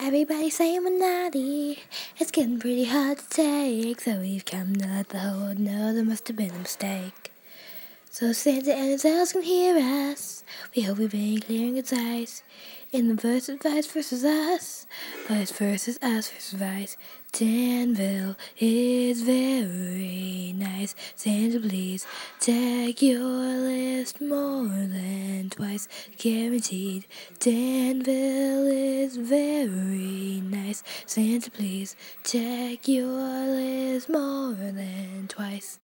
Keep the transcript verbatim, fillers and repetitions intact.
Everybody's saying we're naughty. It's getting pretty hard to take, so we've come to let the whole world know there must have been a mistake. So Santa and his elves can hear us. We hope we've been clearing its eyes. In the verse of vice versus us, vice versus us versus vice. Danville is very nice. Santa, please check your list more than twice. Guaranteed. Danville is very nice. Santa, please check your list more than twice.